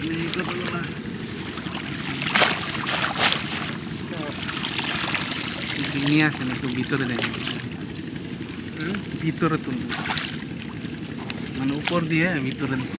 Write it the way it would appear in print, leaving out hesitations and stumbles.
ডিঙি আছে না একটু ভিতরে দেখেন ভিতরে তুলব মানে উপর দিয়ে ভিতরে